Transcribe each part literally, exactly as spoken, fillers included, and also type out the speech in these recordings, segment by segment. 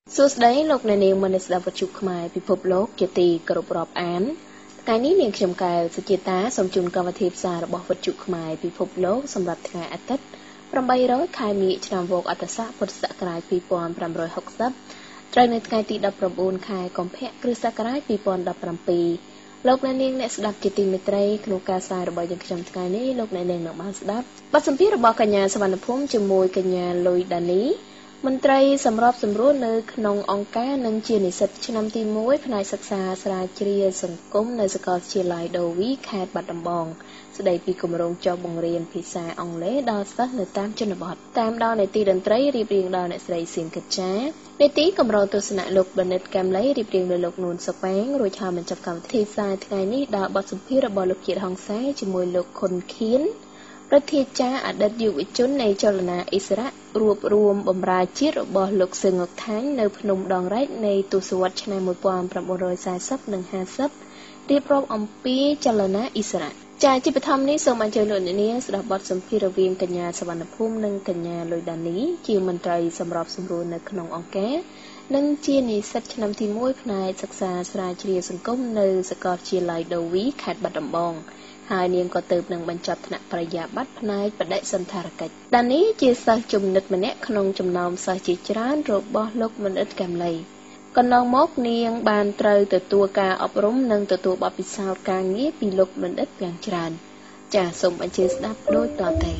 សួស្តីលោកអ្នកនាងមនស្សស្ដាប់វិទ្យុខ្មែរពិភពលោកជាទីគោរពរាប់អានថ្ងៃនេះនាងខ្ញុំកែវសុជាតាសូមជូនកម្មវិធីផ្សាយរបស់វិទ្យុខ្មែរពិភពលោកសម្រាប់ថ្ងៃអាទិត្យeight hundredខែមិញឆ្នាំវកអត្តស័កពុទ្ធសករាជtwo thousand five hundred sixtyត្រូវនៅថ្ងៃទីnineteenខែកុម្ភៈគ្រិស្តសករាជtwo thousand seventeenលោកអ្នកនាងអ្នកស្ដាប់ជាទីមេត្រីក្នុងការផ្សាយរបស់យើងខ្ញុំថ្ងៃនេះលោកអ្នកនាងនឹងបានស្ដាប់បទសម្ភាសន៍របស់កញ្ញាសវណ្ណភូមិជាមួយកញ្ញាលុយដានីមន្ត្រីសម្របសម្រួលនៅក្នុងអង្គការនិងជានិស្សិតឆ្នាំទីoneផ្នែកសិក្សាស្រាវជ្រាវសង្គមនៅសាកលវិទ្យាល័យដូវីខេត្តបាត់ដំបងស្ដីពីគម្រោងចុះបង្រៀនភាសាអង់គ្លេសដល់សិស្សនៅតាមជនបទតាមដល់នេតិតន្ត្រីរៀបរៀងដោយអ្នកស្រីសៀមកិច្ចានេតិគម្រោងទស្សនៈលោកបណ្ឌិតកែមលីរៀបរៀងដោយលោកនួនសុប៉ែងរួចហើយបញ្ចប់កម្មវិធីផ្សាយថ្ងៃនេះដោយបទសម្ភាសន៍របស់លោកជាតិហុងសាជាមួយលោកខុនខៀនប្រធានចារអតីតយុវជននៃចលនាអិសរាជរួបរวมបម្រើជាតិរបស់លោកសឹងអុកថាញ់នៅភ្នំដងរែកនៃទសវត្សរ៍ឆ្នាំnineteen fortyនិងfiftyរៀបរាប់អំពីចលនាអិសរាជចាជាបឋមនេះសូមអញ្ជើញលោកអ្នកនាងស្ដាប់បទសម្ភាសន៍រវាងកញ្ញាសវណ្ណភូមិនិងកញ្ញាលុយដានីជាមន្ត្រីសម្របសម្រួលនៅក្នុងអង្គការនិងជានិស្សិតឆ្នាំទីoneផ្នែកសិក្សាស្រាវជ្រាវសង្គមនៅសាកលវិទ្យាល័យដូវីខេត្តបាត់ដំបងហើយនាងក៏ទៅនឹងបញ្ចប់ថ្នាក់បរិញ្ញាបត្រផ្នែកបដិសណ្ឋារកិច្ចដានីជាសិស្សជំនិតម្នាក់ក្នុងចំណោមសិស្សជាច្រើនរបស់លោកបណ្ឌិតកែមលីកន្លងមកនាងបានត្រូវទទួលការអប់រំនិងទទួលបទពិសោធន៍ការងារពីលោកបណ្ឌិតយ៉ាងច្រើនចាសសូមអញ្ជើញស្ដាប់ដូចតទៅ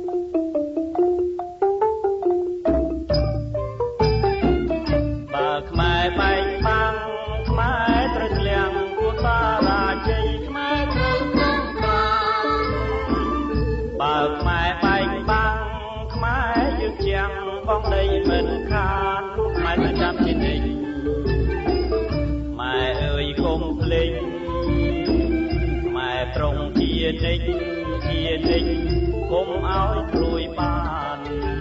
បើខ្មែរបែកបាំងខ្មែរត្រូវធ្លាក់គួរសារាជ័យខ្មែរត្រូវក្នុងប្រាបើខ្មែរបែកបាំងខ្មែរយើងជាងបងដីមិនខានខ្មែរប្រចាំជានិច្ចម៉ែអើយកុំភ្លេចម៉ែប្រុងជានិច្ចជានិច្ចកុំឲ្យព្រួយបាន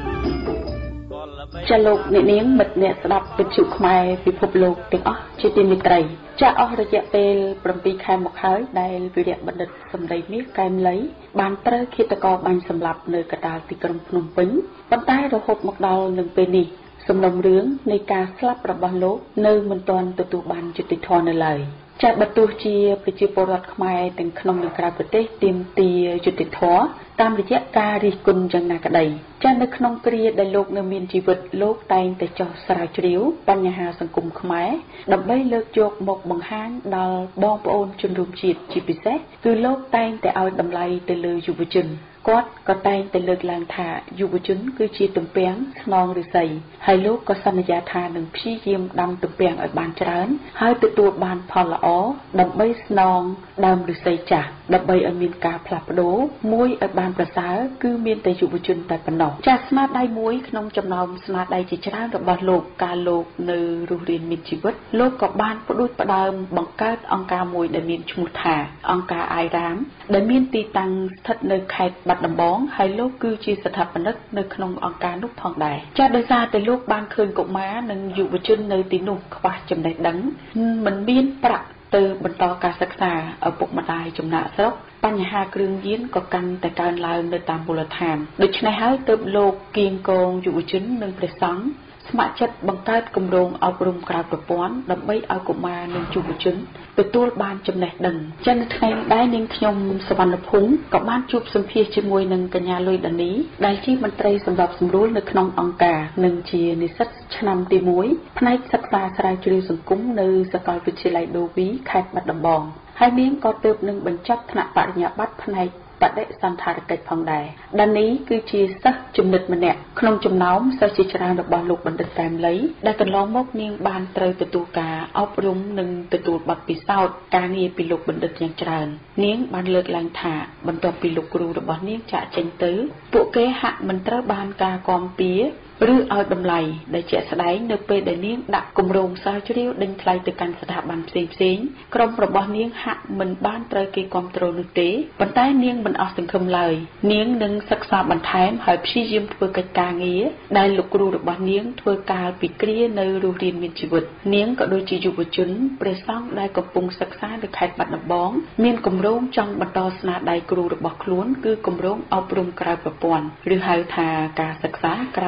ចាលោកអ្នកនាងមិត្តអ្នកស្ដាប់វិទ្យុខ្មែរពិភពលោកទាំងអស់ជាទីមេត្រីចាអស់រយៈពេលsevenខែមកហើយដែលវីរៈបណ្ឌិតសម្ដីមាសកែមលីបានត្រូវឃាតករបាញ់សម្លាប់នៅកណ្ដាលទីក្រុងភ្នំពេញប៉ុន្តែរហូតមកដល់នឹងពេលនេះសំណុំរឿងនៃការស្លាប់របស់លោកនៅមិនទាន់ទទួលបានយុត្តិធម៌នៅឡើយចាបើទោះជាប្រជាពលរដ្ឋខ្មែរទាំងក្នុងនិងក្រៅប្រទេសទាមទារយុត្តិធម៌តាមរយៈការរិះគន់យ៉ាងណាក្តីចានៅក្នុងគ្រាដែលលោកនៅមានជីវិតលោកតែងតែចោះស្រាវជ្រាវបញ្ហាសង្គមខ្មែរដើម្បីលើកយកមកបង្ហាញដល់បងប្អូនជនរួមជាតិជាពិសេសគឺលោកតែងតែឲ្យតម្លៃទៅលើយុវជនគាត់ក៏តែងតែលើកឡើងថាយុវជនគឺជាទំពាំងស្នងឫស្សីហើយលោកក៏សន្យាថានឹងព្យាយាមដាំទំពាំងឲ្យបានច្រើនហើយទទួលបានផលល្អដើម្បីស្នងដើមឫស្សីចាស់ដើម្បីឲ្យមានការផ្លាស់ប្ដូរមួយឲ្យបានប្រសើរគឺមានតែយុវជនតែប៉ុណ្ណោះចាស់ស្នាដៃមួយក្នុងចំណោមស្នាដៃជាច្រើនរបស់លោកកាលលោកនៅរស់រានមានជីវិតលោកក៏បានផ្ដួចផ្ដើមបង្កើតអង្គការមួយដែលមានឈ្មោះថាអង្គការអាយរ៉ាមដែលមានទីតាំងស្ថិតនៅខេត្តបាត់ដំបងហើយលោកគឺជាស្ថាបនិកនៅក្នុងអង្គការនោះផងដែរចាដោយសារតែលោកបានឃើញកុមារនិងយុវជននៅទីនោះខ្វះចំណេះដឹងមិនមានប្រាក់ទៅបន្តការសិក្សាឪពុកម្ដាយចំណាក់ស្រុកបញ្ហាគ្រឿងញៀនក៏កាន់តែកើនឡើងនៅតាមមូលដ្ឋានដូច្នេះហើយទើបលោកគៀងគងយុវជននិងព្រះសង្ឃស្ម័គ្រចិត្តបង្កើតគម្រោងអប់រំក្រៅប្រព័ន្ធដើម្បីឲ្យកុមារនិងយុវជនទទួលបានចំណេះដឹងចឹងនៅថ្ងៃនេះដែរនាងខ្ញុំសវណ្ណភូមិក៏បានជួបសម្ភាសជាមួយនឹងកញ្ញាលុយដានីដែលជាមន្ត្រីសម្របសម្រួលនៅក្នុងអង្គការនិងជានិស្សិតឆ្នាំទីoneផ្នែកសិក្សាស្រាវជ្រាវសង្គមនៅសាកលវិទ្យាល័យដូវីខេត្តបាត់ដំបងហើយនាងក៏ទើបនឹងបញ្ចប់ថ្នាក់បរិញ្ញាបត្រផ្នែកបដិសណ្ឋារកិច្ចផងដែរដានីគឺជាសិស្សជំនិតម្នាក់ក្នុងចំណោមសិស្សជាច្រើនរបស់លោកបណ្ឌិតកែមលីដែលកន្លងមកនាងបានត្រូវទទួលការអប់រំនិងទទួលបទពិសោធន៍ការងារពីលោកបណ្ឌិតយ៉ាងច្រើននាងបានលើកឡើងថាបន្ទាប់ពីលោកគ្រូរបស់នាងចាក់ចេញទៅពួកគេហាក់មិនត្រូវបានការគាំពៀឬឲ្យតម្លៃដែលជាក់ស្ដែងនៅពេលដែលនាងដាក់គម្រោងស្រាវជ្រាវដេញថ្លៃទៅកាន់ស្ថាប័នផ្សេងផ្សេងក្រុមរបស់នាងហាក់មិនបានត្រូវគេគាំទ្រនោះទេប៉ុន្តែនាងមិនអស់សង្ឃឹមឡើយនាងនឹងសិក្សាបន្ថែមហើយព្យាយាមធ្វើកិច្ចការងារដែលលោកគ្រូរបស់នាងធ្វើកាលពីគ្រានៅរស់រានមានជីវិតនាងក៏ដូចជាយុវជនព្រះសង្ឃដែលកំពុងសិក្សានៅខេត្តបាត់ដំបងមានគម្រោងចង់បន្តស្នាដៃគ្រូរបស់ខ្លួនគឺគម្រោងអប់រំក្រៅប្រព័ន្ធឬហៅថាការសិក្សាក្រៅម៉ោង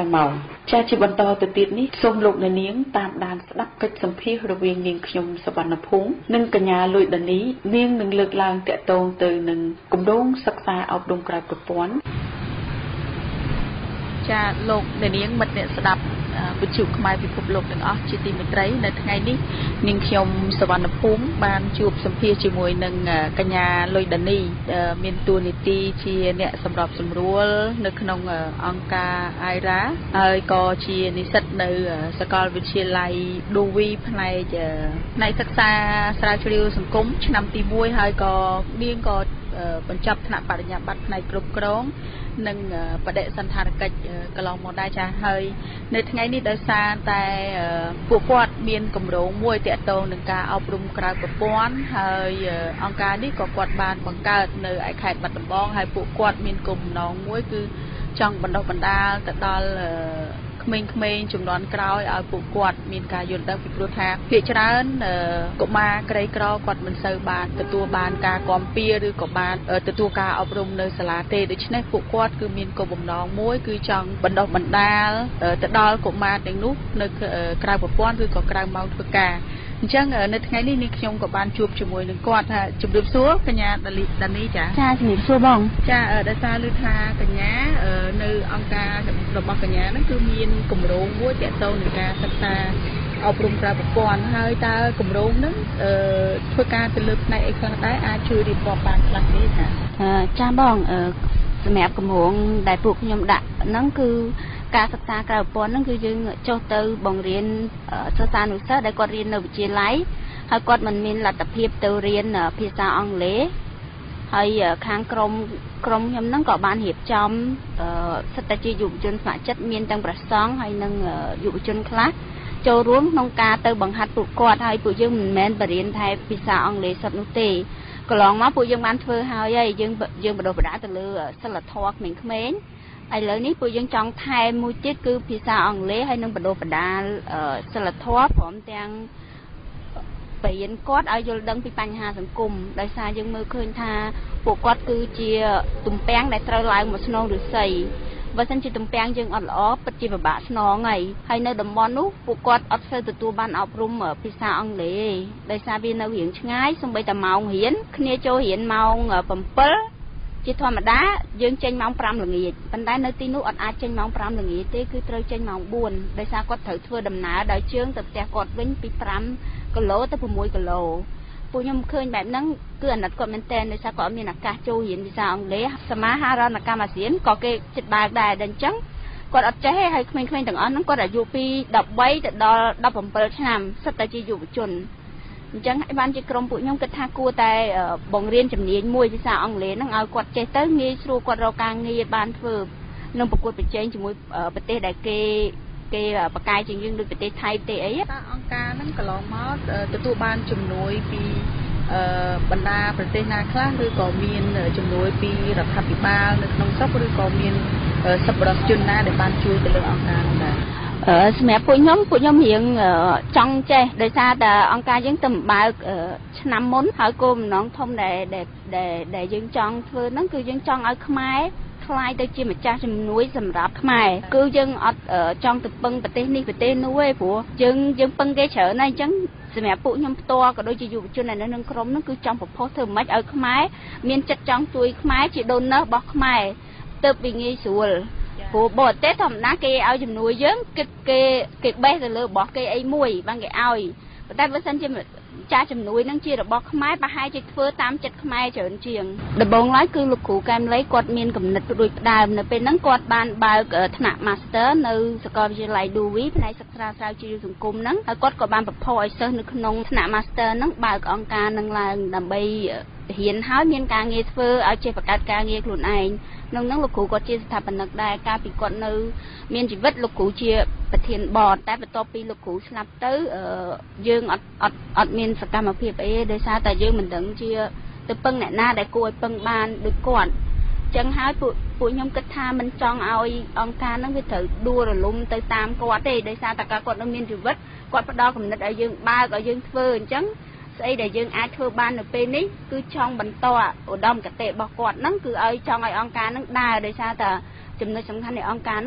ជាជាបន្តទៅទៀតនេះសូមលោកអ្នកនាងតាមដានស្ដាប់កិច្ចសម្ភាសន៍រវាងនាងខ្ញុំសវណ្ណភូមិនិងកញ្ញាលួយដានីនាងនឹងលើកឡើងតាក់ទងទៅនឹងគម្រោងសិក្សាអប់រំក្រៅប្រព័ន្ធចាលោកអ្នកនាងមិត្តអ្នកស្ដាប់វិទ្យុខ្មែរពិភពលោកទាំងអស់ជាទីមេត្រីនៅថ្ងៃនេះនាងខ្ញុំសវណ្ណភូមិបានជួបសម្ភាសជាមួយនឹងកញ្ញាលុយដានីមានតួនាទីជាអ្នកសម្របសម្រួលនៅក្នុងអង្គការអាយរ៉ាហើយក៏ជានិស្សិតនៅសាកលវិទ្យាល័យឌូវីផ្នែកផ្នែកសិក្សាស្រាវជ្រាវសង្គមឆ្នាំទីមួយហើយក៏នាងក៏បញ្ចប់ថ្នាក់បរិញ្ញាបត្រផ្នែកគ្រប់គ្រងនិងបដិសណ្ឋារកិច្ចកន្លងមកដែរចាហើយនៅថ្ងៃនេះដោយសារតែពួកគាត់មានគម្រោងមួយទាក់ទងនឹងការអប់រំក្រៅប្រព័ន្ធហើយអង្គការនេះក៏គាត់បានបង្កើតនៅឯខេត្តបាត់ដំបងហើយពួកគាត់មានគោលបំណងមួយគឺចង់បណ្ដុះបណ្ដាលទៅដល់ក្មេងៗជំនាន់ក្រោយឲ្យពួកគាត់មានការយល់ដឹងពីព្រោះថាភាគច្រើនកុមារក្រីក្រគាត់មិនសូវបានទទួលបានការគាំពៀឬក៏បានទទួលការអប់រំនៅសាលាទេដូច្នេះពួកគាត់គឺមានគោលបំណងមួយគឺចង់បណ្ដុះបណ្ដាលទៅដល់កុមារទាំងនោះនៅក្រៅប្រព័ន្ធឬក៏ក្រៅម៉ោងធ្វើការអញ្ចឹងនៅថ្ងៃនេះនាងខ្ញុំក៏បានជួបជាមួយនឹងគាត់ថាជម្រាបសួរកញ្ញាដានីចាចាជម្រាបសួរបងចាដោយសារឮថាកញ្ញានៅអង្គការរបស់កញ្ញាហ្នឹងគឺមានគម្រោងមួយទាក់ទងនឹងការសិក្សាអប់រំក្រៅប្រព័ន្ធហើយតើគម្រោងហ្នឹងធ្វើការទៅលើផ្នែកអីខ្លះដែរអាចជួយរៀបរាប់បានខ្លះទេចាចាបងសម្រាប់គម្រោងដែលពួកខ្ញុំដាក់ហ្នឹងគឺការសិក្សាក្រៅប្រព័ន្ធហ្នឹងគឺយើងចុះទៅបង្រៀនសិស្សានុសិស្សដែលគាត់រៀននៅវិទ្យាល័យហើយគាត់មិនមានលទ្ធភាពទៅរៀនភាសាអង់គ្លេសហើយខាងក្រមក្រមខ្ញុំហ្នឹងក៏បានរៀបចំសិទ្ធិជាយុវជនស្ម័គ្រចិត្តមានទាំងប្រសង់ហើយនិងយុវជនខ្លះចូលរួមក្នុងការទៅបង្ហាត់ពួកគាត់ហើយពួកយើងមិនមែនបរៀនតែភាសាអង់គ្លេសសុទ្ធនោះទេកន្លងមកពួកយើងបានធ្វើហើយហើយយើងយើងបណ្ដុះបណ្ដាលទៅលើសិលធម៌ក្មេងៗឥឡូវនេះពួកយើងចង់ថែមមួយទៀតគឺភាសាអង់គ្លេសហើយនឹងបណ្ដុះបណ្ដាលសិលធម៌ព្រមទាំងបរៀនគាត់ឲ្យយល់ដឹងពីបញ្ហាសង្គមដោយសារយើងមើលឃើញថាពួកគាត់គឺជាទំពាំងដែលត្រូវឡើងមកស្នងឫស្សីបើមិនជាទំពាំងយើងអត់ល្អពិតជាពិបាកស្នងហើយហើយនៅតំបន់នោះពួកគាត់អត់សូវទទួលបានអប់រំភាសាអង់គ្លេសដោយសារវានៅរៀងឆ្ងាយសូម្បីតែម៉ោងរៀនគ្នាចូលរៀនម៉ោង7ជាធម្មតាយើងចេញម៉ោង5ល្ងាចប៉ុន្តែនៅទីនោះអត់អាចចេញម៉ោង5ល្ងាចទេគឺត្រូវចេញម៉ោង4ដោយសារគាត់ត្រូវធ្វើដំណើរដោយជើងទៅផ្ទះគាត់វិញពី5គីឡូទៅ6គីឡូពួកខ្ញុំឃើញបែបហ្នឹងគឺអាណិតគាត់មែនតើដោយសារគាត់មានឱកាសចូលរៀនភាសាអង់គ្លេសសមាហរណកម្មអាស៊ានក៏គេចិត្តបើកដែរតែអញ្ចឹងគាត់អត់ចេះទេហើយក្មេងៗទាំងអស់ហ្នឹងគាត់អាយុពី13ទៅដល់17ឆ្នាំសិតតែជាយុវជនអញ្ចឹងឲ្យបានជាក្រុមពួកខ្ញុំគិតថាគួរតែបង្រៀនជំនាញមួយភាសាអង់គ្លេសហ្នឹងឲ្យគាត់ចេះទៅងាយស្រួលគាត់រកការងារបានធ្វើនឹងប្រកួតប្រជែងជាមួយប្រទេសដែលគេគេបកកាយជាងយើងដូចប្រទេសថៃទេអីតើអង្គការហ្នឹងកន្លងមកទទួលបានជំនួយពីបណ្ដាប្រទេសណាខ្លះឬក៏មានជំនួយពីរដ្ឋាភិបាលនៅក្នុងស្រុកឬក៏មានសប្បុរសជនណាដែលបានជួយទៅលើអង្គការហ្នឹងដែរសម្រាប់ពួកខ្ញុំពួកខ្ញុំរៀងចង់ចេះដោយសារតែអង្គការយើងទៅបើកឆ្នាំមុនហើយគោលបំណងធំដែលដែលដែលយើងចង់ធ្វើហ្នឹងគឺយើងចង់ឲ្យខ្មែរខ្លាយទៅជាម្ចាស់ជំនួយសម្រាប់ខ្មែរគឺយើងអត់ចង់ទៅពឹងប្រទេសនេះប្រទេសនោះទេព្រោះយើងយើងពឹងគេច្រើនហើយអញ្ចឹងសម្រាប់ពួកខ្ញុំផ្ទាល់ក៏ដូចជាយុវជននៅក្នុងក្រុមហ្នឹងគឺចង់ប្រផុសធ្វើម៉េចឲ្យខ្មែរមានចិត្តចង់ជួយខ្មែរជាដូនណើសរបស់ខ្មែរទៅពីងាយស្រួលព្រោះបរទេសធម្មតាគេឲ្យជំនួយយើងគេគេគេបេះទៅលើរបស់គេអីមួយបានគេឲ្យប៉ុន្តែបើសិនជាចាស់ជំនួយនឹងជារបស់ខ្មែរប្រហែលជាធ្វើតាមចិត្តខ្មែរច្រើនជាងដំបូងឡើយគឺលោកគ្រូកែមលីគាត់មានគំនិតដូចផ្ដើមនៅពេលហ្នឹងគាត់បានបើកថ្នាក់ Master នៅសាកលវិទ្យាល័យ Dewey ផ្នែកសិក្សាស្រាវជ្រាវសង្គមហ្នឹងហើយគាត់ក៏បានប្រផុសឲ្យសិស្សនៅក្នុងថ្នាក់ Master ហ្នឹងបើកអង្គការនឹងឡើងដើម្បីរៀនហើយមានការងារធ្វើឲ្យចេះបង្កើតការងារខ្លួនឯងក្នុងហ្នឹងលោកគ្រូគាត់ជាស្ថាបនិកដែរកាលពីគាត់នៅមានជីវិតលោកគ្រូជាប្រធានបតតែបន្ទាប់ពីលោកគ្រូស្លាប់ទៅយើងអត់អត់អត់មានសកម្មភាពអីដោយសារតែយើងមិនដឹងជាទៅពឹងអ្នកណាដែលគួរឲ្យពឹងបានដូចគាត់ចឹងហើយពួកពួកខ្ញុំគិតថាមិនចង់ឲ្យអង្គការហ្នឹងវាត្រូវដួលរលំទៅតាមគាត់ទេដោយសារតែគាត់នៅមានជីវិតគាត់ផ្ដល់គំនិតឲ្យយើងបើកឲ្យយើងធ្វើអញ្ចឹងស្អីដែលយើងអាចធ្វើបាននៅពេលនេះគឺចង់បន្តឧត្តមគតិរបស់គាត់ហ្នឹងគឺឲ្យចង់ឲ្យអង្គការហ្នឹងដើរដោយសារតែចំណុចសំខាន់នៃអង្គការហ្នឹង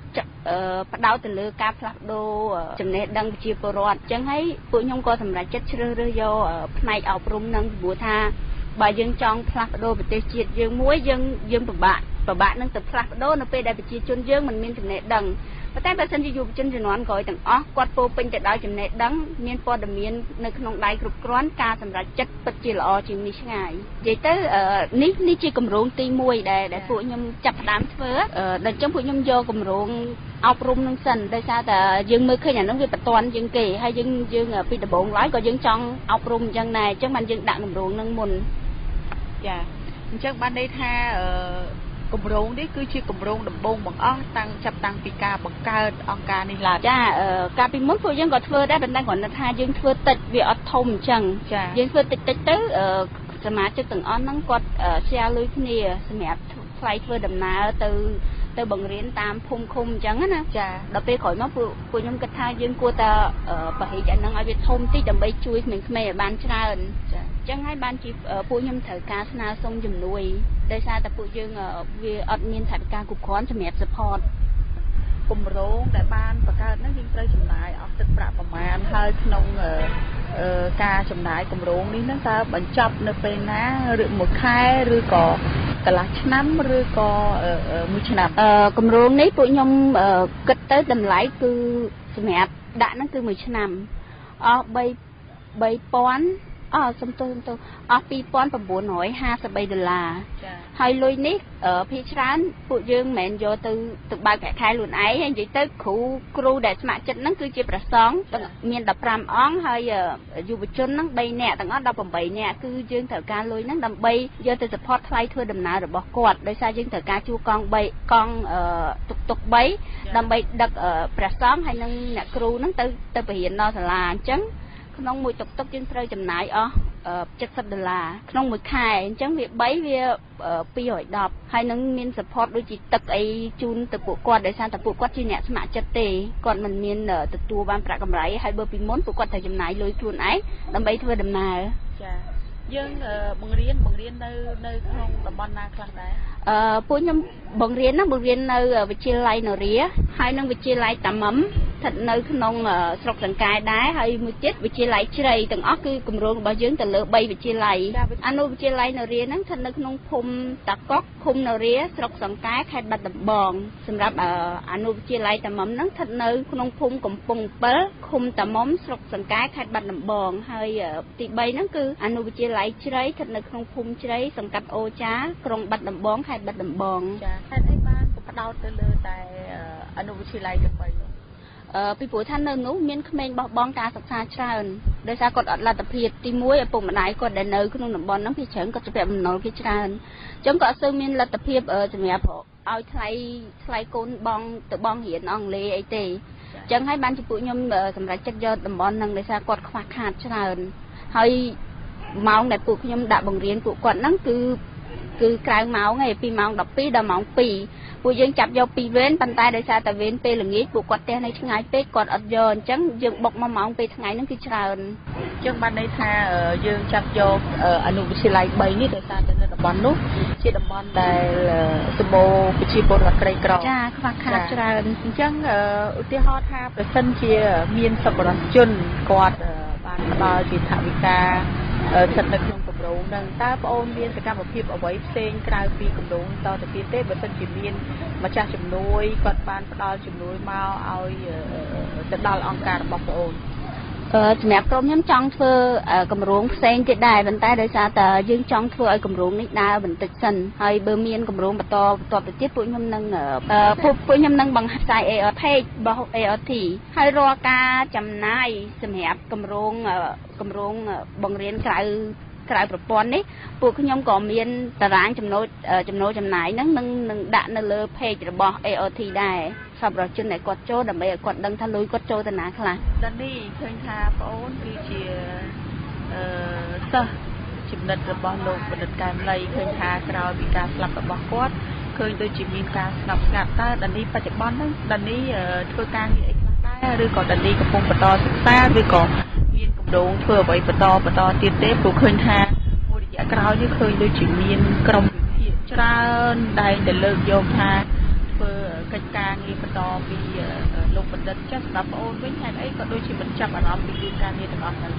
ផ្ដោតទៅលើការផ្លាស់ប្ដូរចំណេះដឹងវិជ្ជាពលរដ្ឋអញ្ចឹងហើយពួកខ្ញុំក៏សម្រេចចិត្តជ្រើសរើសយកផ្នែកអប់រំនឹងព្រោះថាបើយើងចង់ផ្លាស់ប្ដូរប្រទេសជាតិយើងមួយយើងយើងពិបាកពិបាកនឹងទៅផ្លាស់ប្ដូរនៅពេលដែលប្រជាជនយើងមិនមានចំណេះដឹងប៉ុន្តែបើសិនជាយុវជនជំនាន់ក្រោយទាំងអស់គាត់ពោពេញទៅដោយចំណេះដឹងមានព័ត៌មាននៅក្នុងដៃគ្រប់គ្រាន់ការសម្រេចចិត្តពិតជាល្អជាងនេះឆ្ងាយនិយាយទៅនេះនេះជាគម្រោងទីមួយដែលដែលពួកខ្ញុំចាប់ផ្ដើមធ្វើដល់ចឹងពួកខ្ញុំយកគម្រោងអប់រំនឹងសិនដោយសារតែយើងមើលឃើញអានោះវាបតន់ជាងគេហើយយើងយើងពីដំបូងឡើយក៏យើងចង់អប់រំអញ្ចឹងដែរអញ្ចឹងបានយើងដាក់គម្រោងនឹងមុនចាអញ្ចឹងបានន័យថាគម្រោងនេះគឺជាគម្រោងដំបូងបង្អស់តាំងចាប់តាំងពីការបង្កើតអង្គការនេះឡើងចាកាលពីមុនពួកយើងក៏ធ្វើដែរប៉ុន្តែគ្រាន់តែថាយើងធ្វើតិចវាអត់ធំអញ្ចឹងយើងធ្វើតិចតិចទៅសមាជិកទាំងអស់ហ្នឹងគាត់ share លុយគ្នាសម្រាប់ថ្លៃធ្វើដំណើរទៅទៅបង្រៀនតាមភូមិឃុំអញ្ចឹងណាចាដល់ពេលក្រោយមកពួកពួកខ្ញុំគិតថាយើងគួរតែបរិយាអាហ្នឹងឲ្យវាធំតិចដើម្បីជួយក្មេងៗឲ្យបានច្រើនចាអញ្ចឹងហើយបានជាពួកខ្ញុំត្រូវការស្នើសុំជំនួយដោយសារតែពួកយើងវាអត់មានថវិកាគ្រប់គ្រាន់សម្រាប់ support គម្រោងដែលបានបង្កើតហ្នឹងយើងត្រូវចំណាយអស់ទឹកប្រាក់ប្រមាណហើយក្នុងការចំណាយគម្រោងនេះហ្នឹងតើបញ្ចប់នៅពេលណាឬមួយខែឬក៏កន្លះឆ្នាំឬក៏មួយឆ្នាំអឺគម្រោងនេះពួកខ្ញុំគិតទៅតម្លៃគឺសម្រាប់ដាក់ហ្នឹងគឺមួយឆ្នាំអស់3 3000អស់សំទោសសំទោសអស់ពីរពាន់៩រយហាសិបបីដុល្លារចាហើយលុយនេះភាគច្រើនពួកយើងមិនមែនយកទៅទៅបើកខែខ្លួនឯងហើយនិយាយទៅគ្រូគ្រូដែលស្ម័គ្រចិត្តហ្នឹងគឺជាព្រះសង្ឃមានដប់ប្រាំអង្គហើយយុវជនហ្នឹងបីនាក់ទាំងអស់ដប់ប្រាំនាក់គឺយើងត្រូវការលុយហ្នឹងដើម្បីយកទៅ support ថ្លៃធ្វើដំណើររបស់គាត់ដោយសារយើងត្រូវការជួលកង់3កង់តុកតុក3ដើម្បីដឹកព្រះសង្ឃហើយនឹងអ្នកគ្រូហ្នឹងទៅទៅបរិញ្ញាដល់សាលាអញ្ចឹងក្នុងមួយតុកតុកយើងត្រូវចំណាយអស់70ដុល្លារក្នុងមួយខែអញ្ចឹងវា3វាពីររយដប់ហើយនឹងមាន support ដូចជាទឹកអីជូនទៅពួកគាត់ដោយសារតែពួកគាត់ជាអ្នកស្ម័គ្រចិត្តទេគាត់មិនមានទទួលបានប្រាក់កម្រៃហើយបើពីមុនពួកគាត់ត្រូវចំណាយលុយខ្លួនឯងដើម្បីធ្វើដំណើរចាយើងបង្រៀនបង្រៀននៅនៅក្នុងតំបន់ណាខ្លះដែរអឺពួកខ្ញុំបង្រៀនណាបង្រៀននៅវិទ្យាល័យនរាហើយនឹងវិទ្យាល័យតាមុំស្ថិតនៅក្នុងស្រុកសង្កែដែរហើយមួយទៀតវិទ្យាល័យជ្រៃទាំងអស់គឺគម្រោងរបស់យើងទៅលើ3វិទ្យាល័យអនុវិទ្យាល័យនរាហ្នឹងស្ថិតនៅក្នុងភូមិតាកុកឃុំនរាស្រុកសង្កែខេត្តបាត់ដំបងសម្រាប់អនុវិទ្យាល័យតាមុំហ្នឹងស្ថិតនៅក្នុងភូមិកំពង់7ឃុំតាមុំស្រុកសង្កែខេត្តបាត់ដំបងហើយទី3ហ្នឹងគឺអនុវិទ្យាល័យជ្រៃស្ថិតនៅក្នុងភូមិជ្រៃសង្កាត់អូចាក្រុងបាត់ដំបងខេត្តបាត់ដំបងចាហេតុអីបានក៏ផ្ដោតទៅលើតែអនុវិទ្យាល័យទាំង3 អឺពីព្រោះថានៅនោះមានក្មេងបោះបង់ការសិក្សាច្រើនដោយសារគាត់អត់លទ្ធភាពទីមួយឪពុកម្ដាយគាត់ដែលនៅក្នុងតំបន់ហ្នឹងភាគច្រើនគាត់ជាពាក់បំណុលភាគច្រើនអញ្ចឹងគាត់អត់សូវមានលទ្ធភាពសម្រាប់ឲ្យថ្លៃថ្លៃកូនបងទៅបងរៀនអង់គ្លេសអីទេអញ្ចឹងហើយបានជាពួកខ្ញុំសម្រេចចិត្តយកតំបន់ហ្នឹងដោយសារគាត់ខ្វះខាតច្រើនហើយម៉ោងដែលពួកខ្ញុំដាក់បង្រៀនពួកគាត់ហ្នឹងគឺគឺក្រៅម៉ោងឯងពីម៉ោងដប់ពីរដល់ម៉ោងពីរពួកយើងចាប់យកពីវេនប៉ុន្តែដោយសារតែវេនពេលល្ងាចពួកគាត់ផ្ទះនៅឆ្ងាយពេកគាត់អត់យកអញ្ចឹងយើងបុកមកម៉ោងពេលថ្ងៃហ្នឹងគឺច្រើនអញ្ចឹងបានន័យថាយើងចាប់យកអនុវិទ្យាល័យ3នេះដោយសារតែនៅតំបន់នោះជាតំបន់ដែលសម្បូរប្រជាពលរដ្ឋក្រីក្រចាខ្វះខាតច្រើនអញ្ចឹងឧទាហរណ៍ថាប្រសិនជាមានសប្បុរសជនគាត់បានផ្ដល់ជាថវិកាស្ថិតនៅក្នុងគម្រោងហ្នឹងតើបងអូនមានសកម្មភាពអ្វីផ្សេងក្រៅពីគម្រោងតទៅទៀតទេបើសិនជាមានម្ចាស់ជំនួយគាត់បានផ្ដល់ជំនួយមកឲ្យទៅដល់អង្គការរបស់បងអូនអឺសម្រាប់ក្រុមខ្ញុំចង់ធ្វើគម្រោងផ្សេងទៀតដែរប៉ុន្តែដោយសារតែយើងចង់ធ្វើឲ្យគម្រោងនេះដើរបន្តិចសិនហើយបើមានគម្រោងបន្តបន្តទៅទៀតពួកខ្ញុំនឹងពួកខ្ញុំនឹងបង្ហាញផ្សាយ A R page របស់ A R T ហើយរាល់ការចំណាយសម្រាប់គម្រោងគម្រោងបង្រៀនក្រៅក្រៅប្រព័ន្ធនេះពួកខ្ញុំក៏មានតារាងចំណូលចំណូលចំណាយហ្នឹងនឹងនឹងដាក់នៅលើ page របស់ A R T ដែរសប្បុរសជនដែលគាត់ចូលដើម្បីឲ្យគាត់ដឹងថាលុយគាត់ចូលទៅណាខ្លះដល់នេះឃើញថាបងអូនគឺជាអឺសិស្សចំណិតរបស់លោកបណ្ឌិតកែមលីឃើញថាក្រោយពីការស្លាប់របស់គាត់ឃើញដូចជាមានការស្ងប់ស្ងាត់តើដល់នេះបច្ចុប្បន្នហ្នឹងដល់នេះធ្វើការងារអីខ្លះដែរឬក៏ដល់នេះកំពុងបន្តសិក្សាឬក៏មានគម្រោងធ្វើអ្វីបន្តបន្តទៀតទេព្រោះឃើញថាមួយរយៈក្រោយនេះឃើញដូចជាមានក្រុមវិភាគច្រើនដែលទៅលើកយកថាធ្វើកិកិច្ចការងារបន្តពីលោកបណ្ឌិតចាស់សម្រាប់បងអូនវិញហេតុអីក៏ដូចជាបញ្ចប់អារម្មណ៍ពីការងារទាំងអស់ហ្នឹង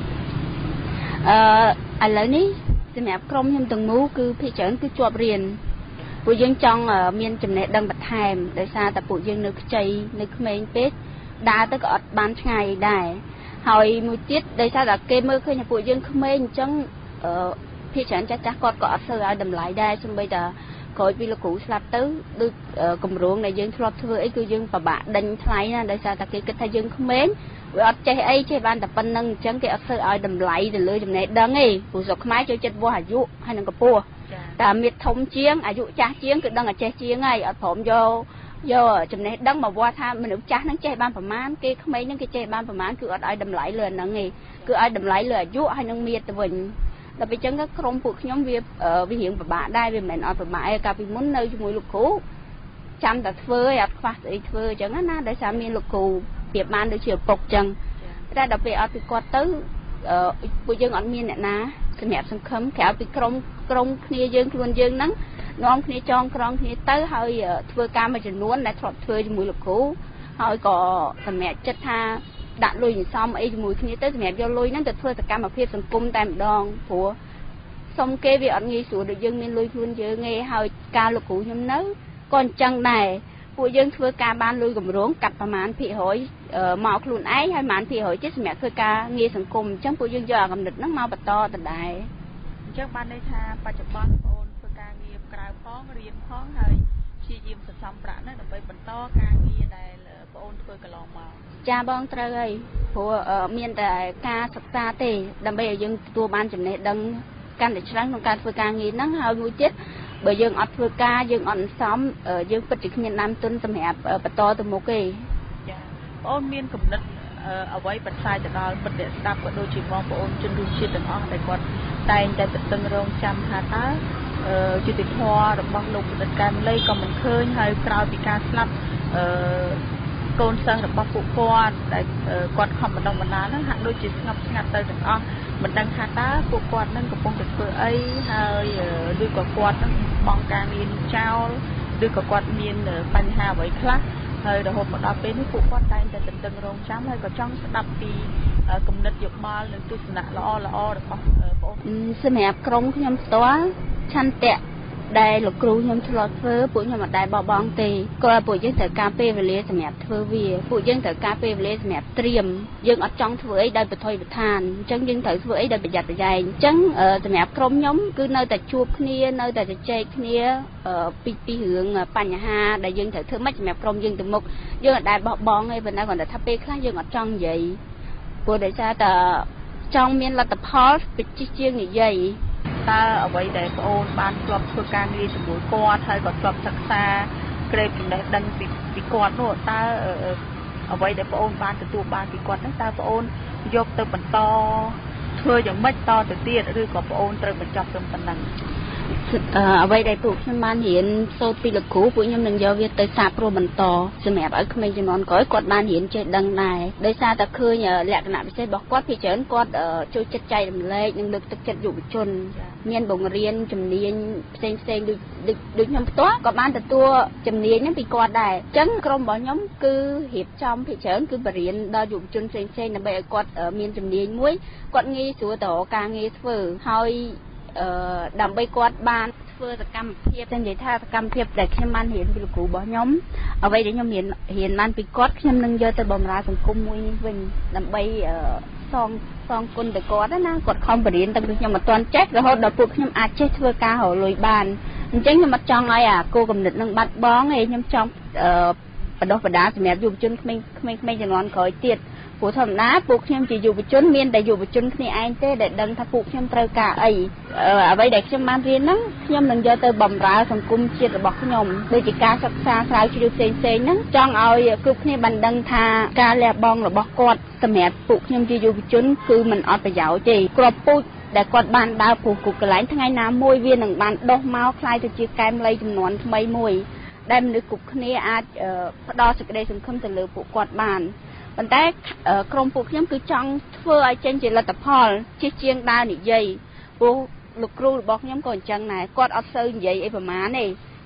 អឺឥឡូវនេះសម្រាប់ក្រុមខ្ញុំទាំងមូលគឺភាគច្រើនគឺជាប់រៀនពួកយើងចង់មានចំណេះដឹងបន្ថែមដោយសារតែពួកយើងនៅខ្ចីនៅក្មេងពេកដើរទៅក៏អត់បានឆ្ងាយដែរហើយមួយទៀតដោយសារតែគេមើលឃើញថាពួកយើងក្មេងអញ្ចឹងភាគច្រើនចាស់ចាស់គាត់ក៏អត់សូវឲ្យតម្លៃដែរសូម្បីតែក្រោយពីលោកគ្រូស្លាប់ទៅដូចគម្រោងដែលយើងធ្លាប់ធ្វើអីគឺយើងពិបាកដេញថ្លៃណាដោយសារតែគេគិតថាយើងក្មេងវាអត់ចេះអីចេះបានតែប៉ុណ្្នឹងអញ្ចឹងគេអត់សូវឲ្យតម្លៃទៅលើចំណេះដឹងទេព្រោះស្រុកខ្មែរចូលចិត្តវាស់អាយុហើយនឹងកម្ពស់តែមាតធំជាងអាយុចាស់ជាងគឺដឹងតែចេះជាងហើយអត់ព្រមយកយកចំណេះដឹងមកវាស់ថាមនុស្សចាស់ហ្នឹងចេះបានប្រមាណគេក្មេងហ្នឹងគេចេះបានប្រមាណគឺអត់ឲ្យតម្លៃលើហ្នឹងទេគឺឲ្យតម្លៃលើអាយុហើយនឹងមាតទៅវិញដល់ពេលអញ្ចឹងក៏ក្រុមពួកខ្ញុំវាវារៀងពិបាកដែរវាមិនមែនអត់ពិបាកទេកាលពីមុននៅជាមួយលោកគ្រូចាំតែធ្វើឲ្យអត់ខ្វះស្អីធ្វើអញ្ចឹងណាដោយសារមានលោកគ្រូប្រៀបបានដូចជាឪពុកអញ្ចឹងតែដល់ពេលអត់ពីគាត់ទៅពួកយើងអត់មានអ្នកណាសម្រាប់សង្ឃឹមក្រៅពីក្រុមក្រុមគ្នាយើងខ្លួនយើងហ្នឹងនាំគ្នាចងក្រងគ្នាទៅហើយធ្វើការមួយចំនួនដែលធ្លាប់ធ្វើជាមួយលោកគ្រូហើយក៏សម្រាប់ចិត្តថាដាក់លុយសន្សំអីជាមួយគ្នាទៅសម្រាប់យកលុយហ្នឹងទៅធ្វើសកម្មភាពសង្គមតែម្ដងព្រោះសុំគេវាអត់ងាយស្រួលដូចយើងមានលុយខ្លួនយើងទេហើយការលោកគ្រូខ្ញុំនៅក៏អញ្ចឹងដែរពួកយើងធ្វើការបានលុយកម្រងកាត់ប្រមាណភាគរយមកខ្លួនឯងហើយប្រមាណភាគរយទៀតសម្រាប់ធ្វើការងារសង្គមអញ្ចឹងពួកយើងយកអាកំណត់ហ្នឹងមកបន្តដដែលអញ្ចឹងបានន័យថាបច្ចុប្បន្នបងអូនធ្វើការងារក្រៅផងរៀនផងហើយព្យាយាមសន្សំប្រាក់ហ្នឹងដើម្បីបន្តការងារដែលបងអូនធ្វើកន្លងមកចាបងត្រូវហើយព្រោះមានតែការសិក្សាទេដើម្បីឲ្យយើងទទួលបានចំណេះដឹងកាន់តែច្រើនក្នុងការធ្វើការងារហ្នឹងហើយមួយទៀតបើយើងអត់ធ្វើការយើងអត់សន្សំយើងពិតជាគ្មានដើមទុនសម្រាប់បន្តទៅមុខទេចាបងអូនមានគំនិតអ្វីបន្ថែមទៅដល់មិត្តអ្នកស្ដាប់ក៏ដូចជាបងប្អូនជនរួមជាតិទាំងអស់ដែលគាត់តែងតែទន្ទឹងរង់ចាំថាតើយុតិធម៌របស់លោកបណ្ឌិតកែមលីក៏មិនឃើញហើយក្រោយពីការស្លាប់អឺកូនសិស្សរបស់ពួកគាត់ដែលគាត់ខំបណ្ដុះបណ្ដាលហ្នឹងហាក់ដូចជាស្ងប់ស្ងាត់ទៅទាំងអស់មិនដឹងថាតើពួកគាត់នឹងកំពុងតែធ្វើអីហើយឬក៏គាត់នឹងបងការងារចោលឬក៏គាត់មានបញ្ហាអ្វីខ្លះហើយរហូតមកដល់ពេលនេះពួកគាត់តែងតែទន្ទឹងរង់ចាំហើយក៏ចង់ស្ដាប់ពីគំនិតយោបល់និងទស្សនៈល្អល្អរបស់បងសម្រាប់ក្រុមខ្ញុំផ្ទាល់ឆន្ទៈដែលលោកគ្រូខ្ញុំធ្លាប់ធ្វើពួកខ្ញុំអត់ដែរបោះបង់ទេគាត់ពួកយើងត្រូវការពេលវេលាសម្រាប់ធ្វើវាពួកយើងត្រូវការពេលវេលាសម្រាប់ត្រៀមយើងអត់ចង់ធ្វើអីដោយបន្ថយបន្ថានអញ្ចឹងយើងត្រូវធ្វើអីដោយប្រយ័ត្នប្រយែងអញ្ចឹងសម្រាប់ក្រុមខ្ញុំគឺនៅតែជួបគ្នានៅតែជជែកគ្នាពីពីរឿងបញ្ហាដែលយើងត្រូវធ្វើម៉េចសម្រាប់ក្រុមយើងទៅមុខយើងអត់ដែរបោះបង់ទេប៉ុន្តែគាត់ថាពេលខ្លះយើងអត់ចង់និយាយព្រោះដោយសារតែចង់មានលទ្ធផលពីជាងនិយាយតើអ្វីដែលបងអូនបានធ្លាប់ធ្វើការងារជាមួយគាត់ហើយក៏ធ្លាប់សិក្សាក្រេបចំណេះដឹងពីពីគាត់នោះតើអ្វីដែលបងអូនបានទទួលបានពីគាត់ហ្នឹងតើបងអូនយកទៅបន្តធ្វើយ៉ាងម៉េចតទៅទៀតឬក៏បងអូនត្រូវបញ្ចប់ត្រឹមប៉ុណ្ណឹងអ្វីដែលពួកខ្ញុំបានរៀនសូត្រពីលោកគ្រូពួកខ្ញុំនឹងយកវាទៅសាបព្រោះបន្តសម្រាប់ឲ្យក្មេងជំនាន់ក្រោយគាត់បានរៀនចេះដឹងដែរដោយសារតែឃើញលក្ខណៈពិសេសរបស់គាត់ពីច្រើនគាត់ចូលចិត្តចែករំលែកនិងលើកទឹកចិត្តយុវជនមានបង្រៀនជំនាញផ្សេងផ្សេងដូចដូចខ្ញុំផ្ទាល់ក៏បានទទួលជំនាញហ្នឹងពីគាត់ដែរអញ្ចឹងក្រុមរបស់ខ្ញុំគឺរៀបចំពីច្រើនគឺបរៀនដល់យុវជនផ្សេងផ្សេងដើម្បីឲ្យគាត់មានជំនាញមួយគាត់ងាយស្រួលទៅរកការងារធ្វើហើយអឺដើម្បីគាត់បានធ្វើសកម្មភាពតែនិយាយថាសកម្មភាពដែលខ្ញុំបានរៀនពីលោកគ្រូរបស់ខ្ញុំអ្វីដែលខ្ញុំរៀនរៀនបានពីគាត់ខ្ញុំនឹងយកទៅបម្រើសង្គមមួយនេះវិញដើម្បីសងសងគុណទៅគាត់ណាគាត់ខំបរៀនតាំងពីខ្ញុំមិនទាន់ចេះរហូតដល់ពួកខ្ញុំអាចចេះធ្វើការរកលុយបានអញ្ចឹងខ្ញុំអត់ចង់ឲ្យអាគោលគំនិតនឹងបាត់បង់ទេខ្ញុំចង់បដោះបដាសម្រាប់យុវជនក្មេងៗជំនាន់ក្រោយទៀតព្រោះធម្មតាពួកខ្ញុំជាយុវជនមានតែយុវជនគ្នាឯងទេដែលដឹងថាពួកខ្ញុំត្រូវការអីអ្វីដែលខ្ញុំបានរៀនហ្នឹងខ្ញុំនឹងយកទៅបម្រើសង្គមជាតិរបស់ខ្ញុំដូចជាការសិក្សាស្រាវជ្រាវផ្សេងៗហ្នឹងចង់ឲ្យគ្រប់គ្នាបានដឹងថាការលះបង់របស់គាត់សម្រាប់ពួកខ្ញុំជាយុវជនគឺមិនអត់ប្រយោជន៍ទេគ្រាប់ពូជដែលគាត់បានដើរព្រោះគូកន្លែងថ្ងៃណាមួយវានឹងបានដុះមកคล้ายទៅជាកែមលៃចំនួនថ្មីមួយដែលមនុស្សគ្រប់គ្នាអាចផ្ដល់សេចក្តីសង្ឃឹមទៅលើពួកគាត់បានប៉ុន្តែក្រុមពួកខ្ញុំគឺចង់ធ្វើឲ្យចេញជាលទ្ធផលជាជាងដើរនិយាយព្រោះលោកគ្រូរបស់ខ្ញុំក៏អញ្ចឹងដែរគាត់អត់សូវនិយាយអីប្រហែលទេ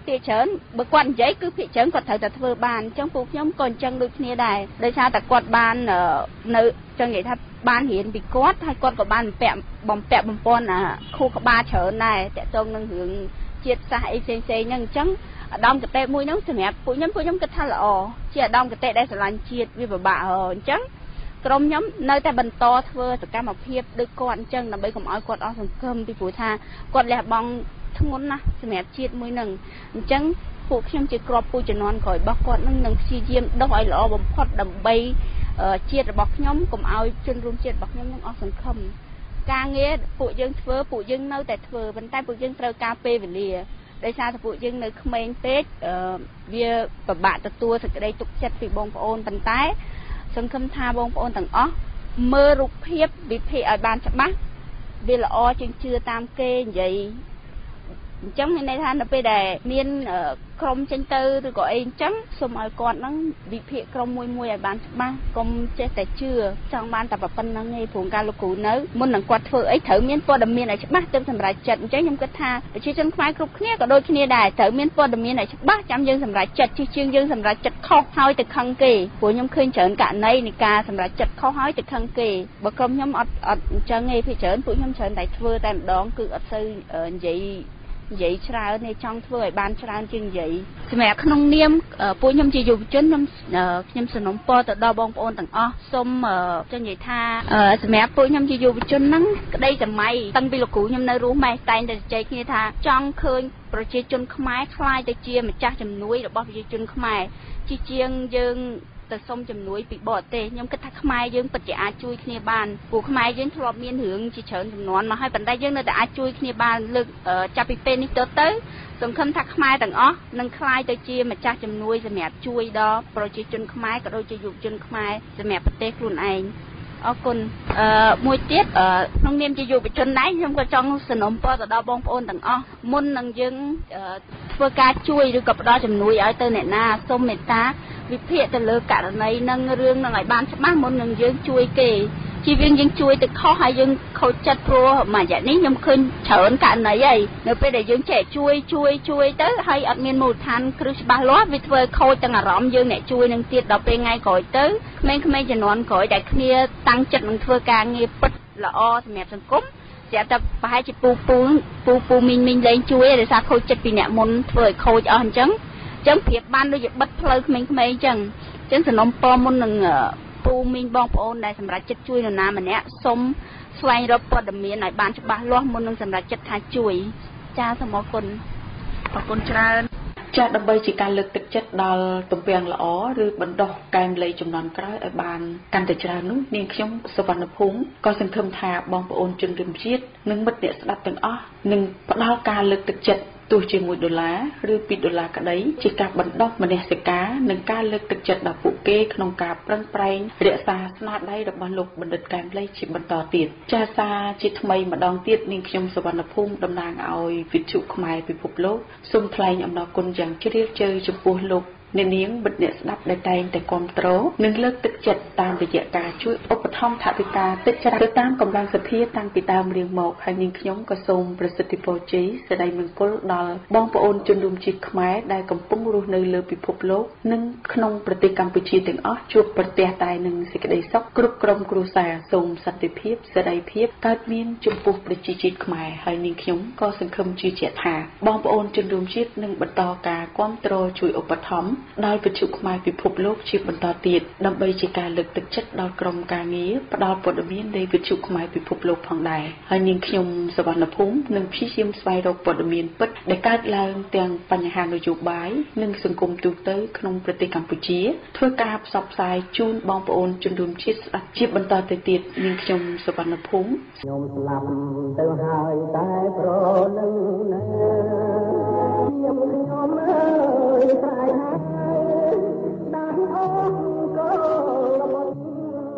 ភាគច្រើនបើគាត់និយាយគឺភាគច្រើនគាត់ត្រូវតែធ្វើបានអញ្ចឹងពួកខ្ញុំក៏អញ្ចឹងដូចគ្នាដែរដោយសារតែគាត់បាននៅចឹងនិយាយថាបានរៀនពីគាត់ហើយគាត់ក៏បានបំពាក់បំពាក់បំពន់អាខួរក្បាលច្រើនដែរតកតងនឹងរឿងជាតិសាសអីផ្សេងៗហ្នឹងអញ្ចឹងអាដាមកតេមួយហ្នឹងសម្រាប់ពួកខ្ញុំពួកខ្ញុំគិតថាល្អជាអាដាមកតេដែលស្រឡាញ់ជាតិវាពិបាកអញ្ចឹងក្រុមខ្ញុំនៅតែបន្តធ្វើសកម្មភាពដូចគាត់អញ្ចឹងដើម្បីកុំឲ្យគាត់អស់សង្ឃឹមពីព្រោះថាគាត់លះបង់ធ្ងន់ណាស់សម្រាប់ជាតិមួយហ្នឹងអញ្ចឹងពួកខ្ញុំជាគ្រាប់ពូជជំនាន់ក្រោយរបស់គាត់នឹងនឹងព្យាយាមដុសឲ្យល្អបំផុតដើម្បីជាតិរបស់ខ្ញុំកុំឲ្យជនរួមជាតិរបស់ខ្ញុំនឹងអស់សង្ឃឹមការងារពួកយើងធ្វើពួកយើងនៅតែធ្វើប៉ុន្តែពួកយើងត្រូវការពេលវេលាដោយសារតែពួកយើងនៅក្មេងពេកវាពិបាកទទួលសេចក្តីទុកចិត្តពីបងប្អូនប៉ុន្តែសង្ឃឹមថាបងប្អូនទាំងអស់មើលរូបភាពវិភាគឲ្យបានច្បាស់វាល្អជាងជឿតាមគេនិយាយអញ្ចឹងមានន័យថានៅពេលដែលមានក្រុមចេញទៅឬក៏អីអញ្ចឹងសូមឲ្យគាត់ហ្នឹងវិភាគក្រុមមួយមួយឲ្យបានច្បាស់កុំចេះតែជឿចង់បានតែប៉ុណ្្នឹងឯងព្រោះការលោកគ្រូនៅមុននឹងគាត់ធ្វើអីត្រូវមានព័ត៌មានឲ្យច្បាស់ទើបសម្រេចចិត្តអញ្ចឹងខ្ញុំគិតថាប្រជាជនខ្មែរគ្រប់គ្នាក៏ដូចគ្នាដែរត្រូវមានព័ត៌មានឲ្យច្បាស់ចាំយើងសម្រេចចិត្តជិះជាងយើងសម្រេចចិត្តខុសហើយទៅខឹងគេព្រោះខ្ញុំឃើញច្រើនករណីនៃការសម្រេចចិត្តខុសហើយទៅខឹងគេបើក្រុមខ្ញុំអត់អត់អញ្ចឹងឯងភាគច្រើនពួកខ្ញុំច្រើនតែធ្វើតែម្ដងគឺអត់សូវនិយាយនិយាយច្រើននេះចង់ធ្វើឲ្យបានច្រើនជាងនិយាយសម្រាប់ក្នុងនាមពួកខ្ញុំជាយុវជនខ្ញុំខ្ញុំសនំពរទៅដល់បងប្អូនទាំងអស់សូមចង់និយាយថាសម្រាប់ពួកខ្ញុំជាយុវជនហ្នឹងក្តីសម័យតាំងពីលោកគ្រូខ្ញុំនៅរស់ម៉ែតែងតែជជែកគ្នាថាចង់ឃើញប្រជាជនខ្មែរខ្លាយទៅជាម្ចាស់ជំនួយរបស់ប្រជាជនខ្មែរជាជាងយើងទៅសុំជំនួយពីបរទេសខ្ញុំគិតថាខ្មែរយើងពិតជាអាចជួយគ្នាបានពួកខ្មែរយើងធ្លាប់មានរឿងជាច្រើនចំនួនមកហើយប៉ុន្តែយើងនៅតែអាចជួយគ្នាបានលើកចាប់ពីពេលនេះទៅទៅសង្ឃឹមថាខ្មែរទាំងអស់នឹងក្លាយទៅជាម្ចាស់ជំនួយសម្រាប់ជួយដល់ប្រជាជនខ្មែរក៏ដូចជាយុវជនខ្មែរសម្រាប់ប្រទេសខ្លួនឯងអរគុណអឺមួយទៀតក្នុងនាមជាយុវជនដែរខ្ញុំក៏ចង់សនំពរទៅដល់បងប្អូនទាំងអស់មុននឹងយើងធ្វើការជួយឬក៏ផ្ដល់ជំនួយឲ្យទៅអ្នកណាសូមមេត្តាវិភាគទៅលើករណីនឹងរឿងនឹងឲ្យបានច្បាស់មុននឹងយើងជួយគេជាវិញយើងជួយទៅខុសហើយយើងខូចចិត្តព្រោះមួយរយៈនេះខ្ញុំឃើញច្រើនករណីហើយនៅពេលដែលយើងចេះជួយជួយជួយទៅហើយអត់មានមូលដ្ឋានគ្រឹះច្បាស់លាស់វាធ្វើឲ្យខូចទាំងអារម្មណ៍យើងអ្នកជួយនឹងទៀតដល់ពេលថ្ងៃក្រោយទៅក្មេងៗជំនាន់ក្រោយដែលគ្នាតាំងចិត្តនឹងធ្វើការងារពិតល្អសម្រាប់សង្គមស្រាប់តែប្រហែលជាពូពូពូពូមីងមីងលេងជួយដោយសារខូចចិត្តពីអ្នកមុនធ្វើឲ្យខូចអស់អញ្ចឹងអញ្ចឹងប្រៀបបានដូចជាបិទផ្លូវក្មេងៗអញ្ចឹងអញ្ចឹងសំណុំពរមុននឹងពូមីងបងប្អូនដែលសម្រាប់ចិត្តជួយនរណាម្នាក់សូមស្វែងរកព័ត៌មានឲ្យបានច្បាស់លាស់មុននឹងសម្រាប់ចិត្តថាជួយចាសូមអរគុណអរគុណច្រើនចាដើម្បីជាការលើកទឹកចិត្តដល់ទំពាំងល្អឬបណ្ដុះកែមលៃចំនួនក្រោយឲ្យបានកាន់តែច្រើននោះនាងខ្ញុំសុវណ្ណភូមិក៏សង្ឃឹមថាបងប្អូនជនរួមជាតិនិងមិត្តអ្នកស្ដាប់ទាំងអស់នឹងផ្ដល់ការលើកទឹកចិត្តទោះជាមួយដុល្លារឬពីរដុល្លារក្តីជាការបណ្ដុះមនសិការនិងការលើកទឹកចិត្តដល់ពួកគេក្នុងការប្រឹងប្រែងរក្សាស្នាដៃរបស់លោកបណ្ឌិតកែមលីជាបន្តទៀតចាសាជាថ្មីម្ដងទៀតនាងខ្ញុំសុវណ្ណភូមិតំណាងឲ្យវិទ្យុខ្មែរពិភពលោកសូមថ្លែងអំណរគុណយ៉ាងជ្រាលជ្រៅចំពោះលោកអ្នកនាងមិត្តអ្នកស្ដាប់ដែលតែងតែគាំទ្រនិងលើកទឹកចិត្តតាមរយៈការជួយឧបត្ថម្ភថវិកាតិចច្រើនទៅតាមកម្លាំងសទ្ធាតាំងពីដើមរៀងមកហើយនាងខ្ញុំក៏សូមប្រសិទ្ធពរជ័យសេចក្តីមង្គលដល់បងប្អូនជនរួមជាតិខ្មែរដែលកំពុងរស់នៅលើពិភពលោកនិងក្នុងប្រទេសកម្ពុជាទាំងអស់ជួបប្រទះតែនឹងសេចក្តីសុខគ្រប់ក្រុមគ្រួសារសូមសន្តិភាពសេរីភាពកើតមានចំពោះប្រជាជាតិខ្មែរហើយនាងខ្ញុំក៏សង្ឃឹមជឿជាក់ថាបងប្អូនជនរួមជាតិនឹងបន្តការគាំទ្រជួយឧបត្ថម្ភដោយវិទ្យុខ្មែរពិភពលោកជាបន្តទៀតដើម្បីជាការលើកទឹកចិត្តដល់ក្រុមការងារផ្ដល់ព័ត៌មាននៃវិទ្យុខ្មែរពិភពលោកផងដែរហើយនាងខ្ញុំសវណ្ណភូមិនឹងព្យាយាមស្វែងរកព័ត៌មានពិតដែលកើតឡើងទាំងបញ្ហានយោបាយនិងសង្គមទូទៅក្នុងប្រទេសកម្ពុជាធ្វើការផ្សព្វផ្សាយជូនបងប្អូនជនរួមជាតិស្ដាប់ជាបន្តទៅទៀតនាងខ្ញុំសវណ្ណភូមិខ្ញុំស្លាប់ទៅហើយតែប្រលឹងណាខ្ញុំខ្ញុំអើយស្រ័យណាស់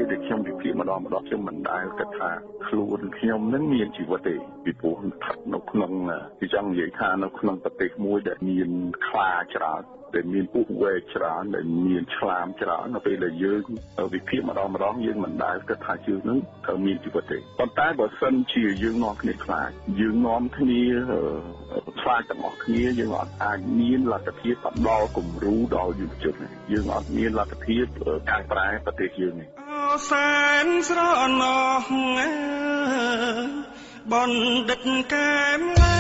ដែលខ្ញុំវិភាគម្ដងម្ដងខ្ញុំមិនដែលគិតថាខ្លួនខ្ញុំនឹងមានជីវិតទេពីព្រោះស្ថិតនៅក្នុងទីចង់និយាយថានៅក្នុងប្រទេសមួយដែលមានខ្លាច្រើនដែលមានពស់វែកច្រើនដែលមានឆ្លាមច្រើននៅពេលដែលយើងវិភាគម្ដងម្ដងយើងមិនដែលគិតថាជឿនឹងត្រូវមានជីវិតទេប៉ុន្តែបើសិនជាយើងនាំគ្នាខ្លាចយើងនាំគ្នាខ្លាចទាំងអស់គ្នាយើងអត់អាចមានលទ្ធភាពដល់គំរូដល់យុវជនយើងអត់មានលទ្ធភាពកែប្រែប្រទេសយើងនេះសែនស្រណោះបណ្ឌិតកែមលៃ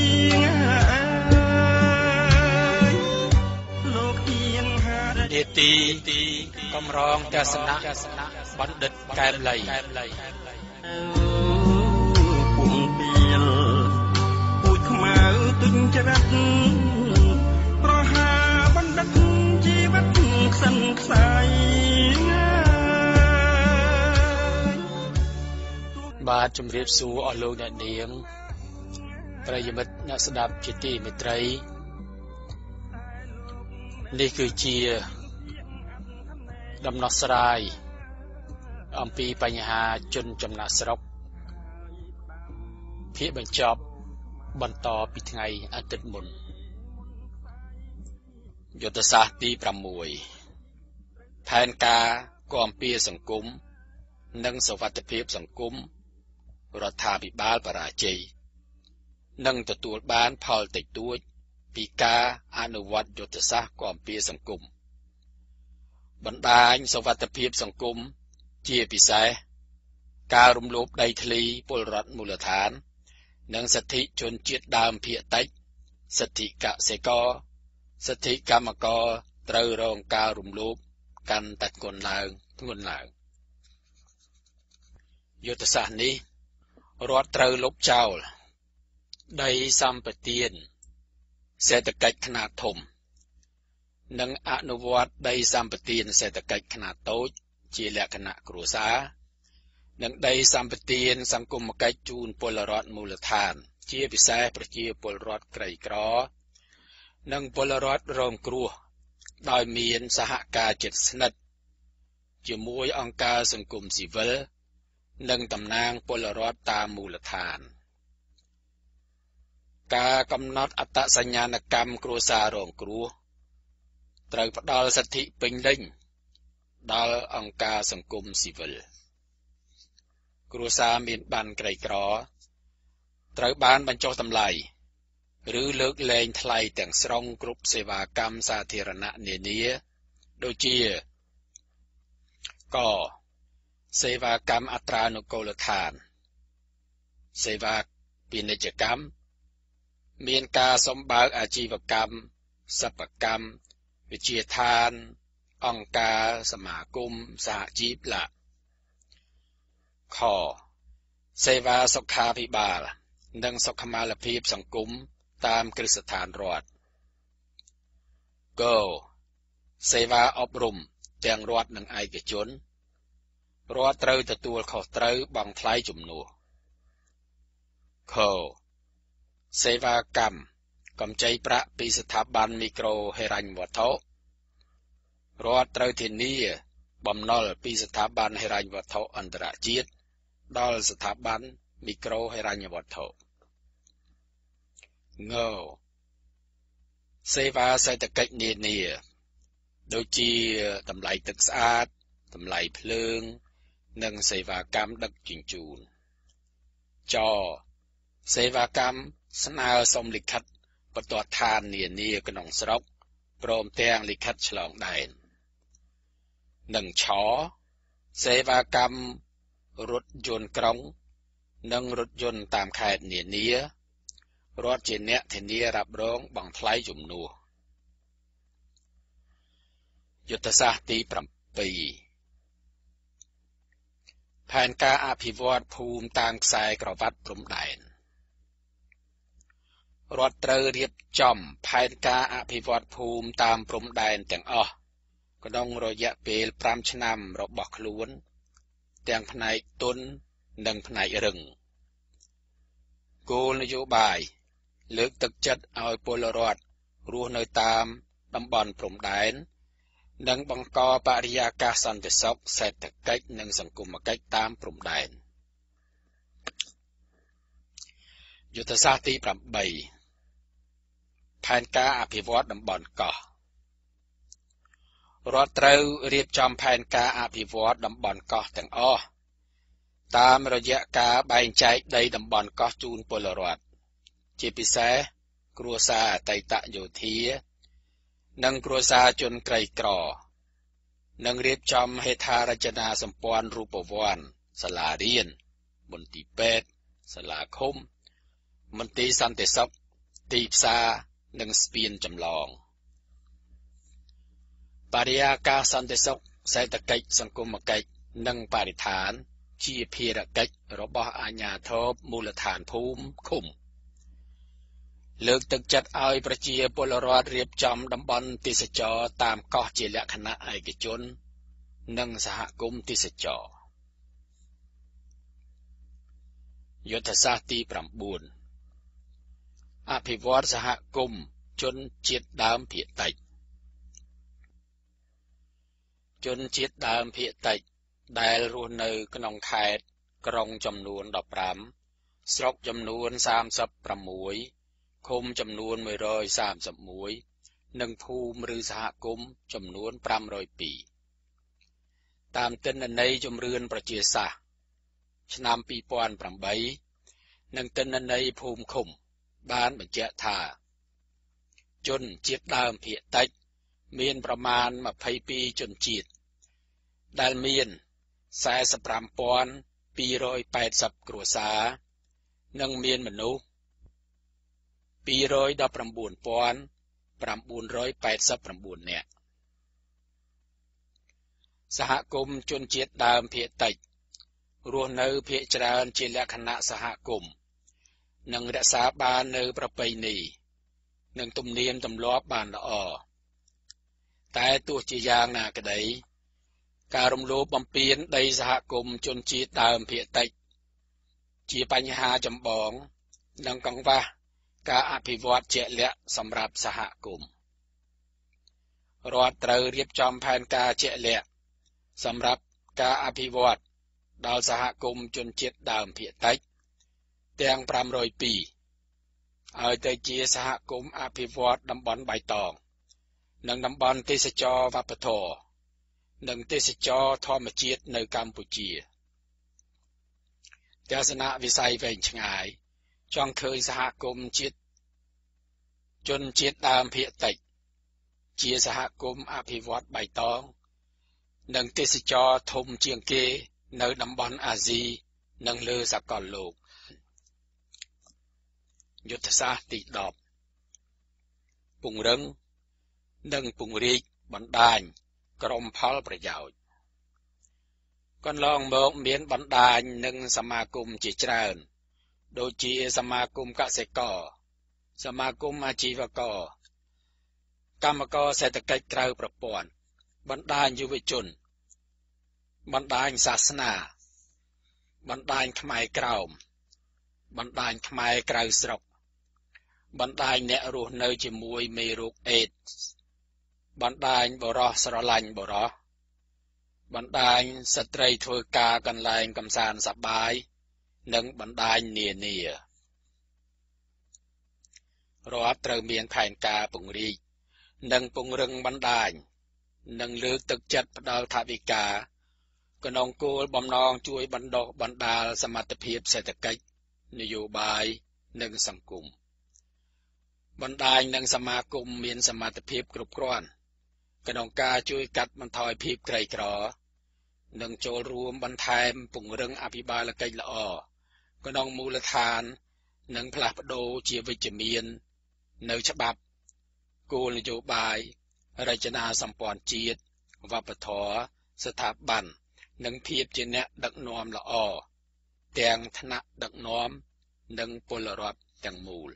លោកទៀនហានេតិកំរងទស្សនៈបណ្ឌិតកែមលៃពុំពីលពូជខ្មៅទុញច្រាត់ប្រហាបណ្ឌិតជីវិតខ្សិនខ្សៃបាទជំរាបសួរអស់លោកអ្នកនាងប្រិយមិត្តអ្នកស្ដាប់ជាទីមេត្រីនេះគឺជាដំណោះស្រាយអំពីបញ្ហាជនចំណាក់ស្រុកភាគបញ្ចប់បន្តពីថ្ងៃអាទិត្យមុនយុទ្ធសាស្ត្រទីប្រាំមួយផែនការគាំពៀសង្គមនិងសុវត្ថិភាពសង្គមរដ្ឋាភិបាលបរាជ័យនឹងទទួលបានផលតិចតួចពីការអនុវត្តយុទ្ធសាស្ត្រគាំពៀសង្គមបណ្ដាញសុវត្ថិភាពសង្គមជាពិសេសការរំលោភដីធ្លីពលរដ្ឋមូលដ្ឋាននិងសិទ្ធិជនជាតិដើមភាគតិចសិទ្ធិកសិករសិទ្ធិកម្មករត្រូវរងការរំលោភកាន់តែធ្ងន់ឡើងធ្ងន់ឡើងយុទ្ធសាស្ត្រនេះរដ្ឋត្រូវលុបចោលដីសម្បទានសេដ្ឋកិច្ចខ្នាតធំនិងអនុវត្តដីសម្បទានសេដ្ឋកិច្ចខ្នាតតូចជាលក្ខណៈគ្រួសារនិងដីសម្បទានសង្គមគិច្ចជូនពលរដ្ឋមូលដ្ឋានជាពិសេសប្រជាពលរដ្ឋក្រីក្រនិងពលរដ្ឋរងគ្រោះដោយមានសហការជិតស្និទ្ធជាមួយអង្គការសង្គមស៊ីវិលនិងតំណាងពលរដ្ឋតាមមូលដ្ឋានការកំណត់អត្តសញ្ញាណកម្មគ្រួសាររងគ្រោះត្រូវផ្ដល់សិទ្ធិពេញលេញដល់អង្គការសង្គមស៊ីវិលគ្រួសារមានបានក្រីក្រត្រូវបានបញ្ចុះតម្លៃឬលើកលែងថ្លៃទាំងស្រុងគ្រប់សេវាកម្មសាធារណៈនានាដូចជាកសេវាកម្មអត្រានុកូលដ្ឋានសេវាពាណិជ្ជកម្មមានការសម្បើកអាជីវកម្មសិប្បកម្មវិទ្យាឋានអង្គការសមាគមសហជីពឡាខសេវាសុខាភិបាលនិងសុខុមាលភាពសង្គមតាមគ្រឹះស្ថានរដ្ឋកសេវាអប់រំទាំងរដ្ឋនិងឯកជនរដ្ឋត្រូវទទួលខុសត្រូវបង់ថ្លៃជំនួសខសេវាកម្មកម្ចីប្រាក់ពីស្ថាប័នមីក្រូហិរញ្ញវត្ថុរដ្ឋត្រូវធានាបំណុលពីស្ថាប័នហិរញ្ញវត្ថុអន្តរជាតិដល់ស្ថាប័នមីក្រូហិរញ្ញវត្ថុងសេវាសេដ្ឋកិច្ចនានាដូចជាតម្លៃទឹកស្អាតតម្លៃភ្លើងនិងសេវាកម្មដឹកជញ្ជូនចសេវាកម្មស្នើសុំលិខិតបន្ទាត់ឋាននានាក្នុងស្រុកព្រមទាំងលិខិតឆ្លងដែននិងឆសេវាកម្មរថយន្តក្រុងនិងរថយន្តតាមខេត្តនានារដ្ឋជាអ្នកធានារ៉ាប់រងបង់ថ្លៃជំនួសយុទ្ធសាស្ត្រទីប្រាំពីរផែនការអភិវឌ្ឍភូមិតាមខ្សែក្រវ៉ាត់ព្រំដែនរដ្ឋត្រូវរៀបចំផែនការអភិវឌ្ឍភូមិតាមព្រំដែនទាំងអស់ក្នុងរយៈពេលប្រាំឆ្នាំរបស់ខ្លួនទាំងផ្នែកទុននិងផ្នែករឹងគោលនយោបាយលើកទឹកចិត្តឲ្យពលរដ្ឋរស់នៅតាមតំបន់ព្រំដែននិងបង្កបរិយាកាសសន្តិសុខសេដ្ឋកិច្ចនិងសង្គមគិច្ចតាមព្រំដែនយុទ្ធសាស្ត្រទីប្រាំបីផែនការអភិវឌ្ឍតំបន់កោះរដ្ឋត្រូវរៀបចំផែនការអភិវឌ្ឍតំបន់កោះទាំងអស់តាមរយៈការបែងចែកដីតំបន់កោះជូនពលរដ្ឋជាពិសេសគ្រួសារអតីតយោធានិងគ្រួសារជនក្រីក្រនិងរៀបចំហេដ្ឋារចនាសម្ព័ន្ធរូបវន្តសាលារៀនមន្ទីរពេទ្យសាលាឃុំមន្ទីរសន្តិសុខទីផ្សារនិងស្ពានចម្លងបរិយាកាសសន្តិសុខសេដ្ឋកិច្ចសង្គមគិច្ចនិងបរិស្ថានជាភារកិច្ចរបស់អាជ្ញាធរមូលដ្ឋានភូមិឃុំលើកទឹកចិត្តឲ្យប្រជាពលរដ្ឋរៀបចំតំបន់ទេសចរតាមកោះជាលក្ខណៈឯកជននិងសហគមន៍ទេសចរយុទ្ធសាស្ត្រទីប្រាំបួនអភិវឌ្ឍសហគមន៍ជនជាតិដើមភាគតិចជនជាតិដើមភាគតិចដែលរស់នៅក្នុងខេត្តក្រុងចំនួនដប់ប្រាំស្រុកចំនួនសាមសិបប្រាំមួយឃុំចំនួនមួយរយសាមសិបមួយនិងភូមិឬសហគមន៍ចំនួនប្រាំរយពីរតាមទិន្នន័យជំរឿនប្រជាសាស្ត្រឆ្នាំពីរពាន់ប្រាំបីនិងទិន្នន័យភូមិឃុំបានបញ្ជាក់ថាជនជាតិដើមភាគតិចមានប្រមាណម្ភៃពីរជនជាតិដែលមានសែសិបប្រាំពាន់ពីររយប៉ែតសិបគ្រួសារនិងមានមនុស្សពីររយដប់ប្រាំបួនពាន់ប្រាំបួនរយប៉ែតសិបប្រាំបួននាក់សហគមន៍ជនជាតិដើមភាគតិចរស់នៅភាគច្រើនជាលក្ខណៈសហគមន៍និងរក្សាបាននូវប្រពៃណីនិងទំនៀមទម្លាប់បានល្អតែទោះជាយ៉ាងណាក្តីការរំលោភបំពានដីសហគមន៍ជនជាតិដើមភាគតិចជាបញ្ហាចម្បងនិងកង្វះការអភិវឌ្ឍជាក់លាក់សម្រាប់សហគមន៍រដ្ឋត្រូវរៀបចំផែនការជាក់លាក់សម្រាប់ការអភិវឌ្ឍដល់សហគមន៍ជនជាតិដើមភាគតិចទាំងប្រាំរយពីរឲ្យទៅជាសហគមន៍អភិវឌ្ឍតំបន់បៃតងនិងតំបន់ទេសចរវប្បធម៌និងទេសចរធម្មជាតិនៅកម្ពុជាទស្សនវិស័យវែងឆ្ងាយចង់ឃើញសហគមន៍ជាតិជនជាតិដើមភាគតិចជាសហគមន៍អភិវឌ្ឍបៃតងនិងទេសចរធំជាងគេនៅតំបន់អាស៊ីនិងលើសកលលោកយុទ្ធសាស្ត្រទីដប់ពង្រឹងនិងពង្រីកបណ្ដាញក្រុមផលប្រយោជន៍កន្លងមកមានបណ្ដាញនិងសមាគមជាច្រើនដូចជាសមាគមកសិករសមាគមអាជីវករកម្មករសេដ្ឋកិច្ចក្រៅប្រព័ន្ធបណ្ដាញយុវជនបណ្ដាញសាសនាបណ្ដាញខ្មែរក្រោមបណ្ដាញខ្មែរក្រៅស្រុកបណ្ដាញអ្នករស់នៅជាមួយមេរោគអេដស៍បណ្ដាញបរិសស្រឡាញ់បរិសបណ្ដាញស្ត្រីធ្វើការកន្លែងកម្សាន្តសប្បាយនិងបណ្ដាញនានារដ្ឋត្រូវមានផែនការពង្រីកនិងពង្រឹងបណ្ដាញនិងលើកទឹកចិត្តផ្ដល់ថវិកាក្នុងគោលបំណងជួយបណ្ដុះបណ្ដាលសមត្ថភាពសេដ្ឋកិច្ចនយោបាយនិងសង្គមបណ្ដាញនិងសមាគមមានសមត្ថភាពគ្រប់គ្រាន់ក្នុងការជួយកាត់បន្ថយភាពក្រីក្រនិងចូលរួមបន្ថែមពង្រឹងអភិបាលកិច្ចល្អក្នុងមូលដ្ឋាននិងផ្លាស់ប្ដូរជាវិជ្ជមាននៅច្បាប់គោលនយោបាយរចនាសម្ព័ន្ធជាតិវប្បធម៌ស្ថាប័ននិងភាពជាអ្នកដឹកនាំល្អទាំងថ្នាក់ដឹកនាំនិងពលរដ្ឋទាំងមូល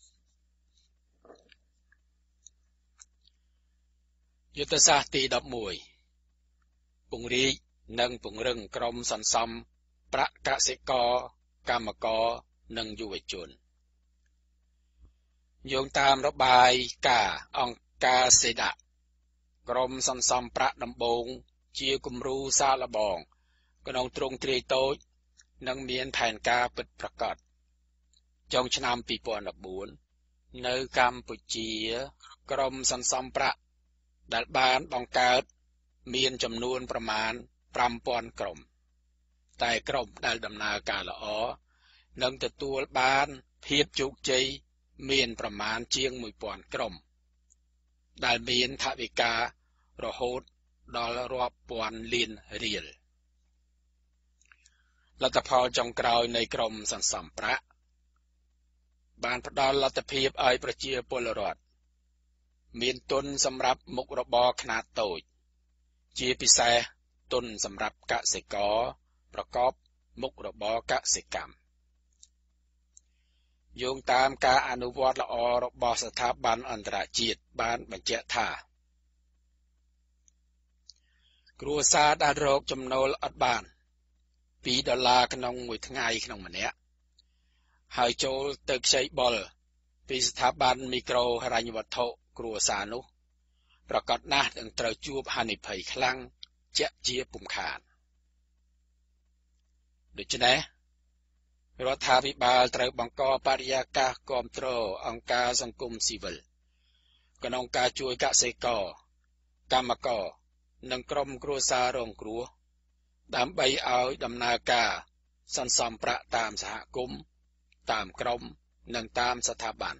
យុទ្ធសាស្ត្រទីដប់មួយពង្រីកនិងពង្រឹងក្រុមសន្សំប្រាក់កសិករកម្មករនិងយុវជនយោងតាមរបាយការណ៍អង្គការសេដាក្រមសន្សំប្រាក់ដំបូងជាគំរូសាឡបងក្នុងទ្រង់ទ្រាយតូចនិងមានផែនការពិតប្រាកដចុងឆ្នាំពីរពាន់ដប់បួននៅកម្ពុជាក្រមសន្សំប្រាក់ដែលបានបង្កើតមានចំនួនប្រមាណប្រាំពាន់ក្រុមតែក្រុមដែលដំណើរការល្អនឹងទទួលបានភាពជោគជ័យមានប្រមាណជាងមួយពាន់ក្រុមដែលមានថវិការហូតដល់រាប់ពាន់លានរៀលលទ្ធផលចុងក្រោយនៃក្រមសន្សំប្រាក់បានផ្ដល់លទ្ធភាពឲ្យប្រជាពលរដ្ឋមានទុនសម្រាប់មុខរបរខ្នាតតូចជាពិសេសទុនសម្រាប់កសិករប្រកបមុខរបរកសិកម្មយោងតាមការអនុវត្តល្អរបស់ស្ថាប័នអន្តរជាតិបានបញ្ជាក់ថាគ្រួសារដែលរកចំណូលអត់បានពីរដុល្លារក្នុងមួយថ្ងៃក្នុងម្នាក់ហើយចូលទៅខ្ចីបុលពីស្ថាប័នមីក្រូហិរញ្ញវត្ថុគ្រួសារនោះប្រកាសណាស់នឹងត្រូវជួបហានិភ័យខ្លាំងជាក់ជាពុំខានដូច្នេះរដ្ឋាភិបាលត្រូវបង្កបរិយាកាសគាំទ្រអង្គការសង្គមស៊ីវិលក្នុងការជួយកសិករកម្មករនិងក្រុមគ្រួសាររងគ្រោះដើម្បីឲ្យដំណើរការសន្សំប្រាក់តាមសហគមន៍តាមក្រុមនិងតាមស្ថាប័ន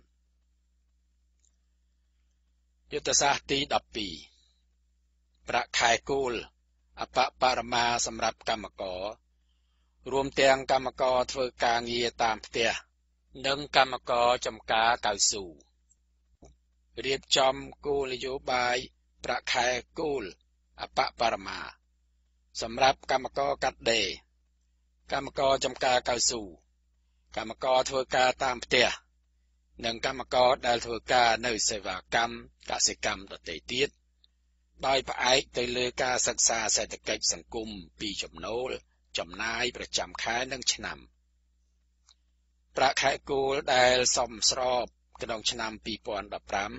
យុទ្ធសាស្ត្រទីដប់ពីរប្រាក់ខែគោលអបបរមាសម្រាប់កម្មកររួមទាំងកម្មករធ្វើការងារតាមផ្ទះនិងកម្មករចម្ការកៅស៊ូរៀបចំគោលនយោបាយប្រាក់ខែគោលអបបរមាសម្រាប់កម្មករកាត់ដេរកម្មករចម្ការកៅស៊ូកម្មករធ្វើការតាមផ្ទះនិងកម្មករដែលធ្វើការនៅសេវាកម្មកសិកម្មដទៃទៀតដោយផ្អែកទៅលើការសិក្សាសេដ្ឋកិច្ចសង្គមពីចំណូលចំណាយប្រចាំខែនិងឆ្នាំប្រាក់ខែគោលដែលសមស្របក្នុងឆ្នាំពីរពាន់ដប់ប្រាំ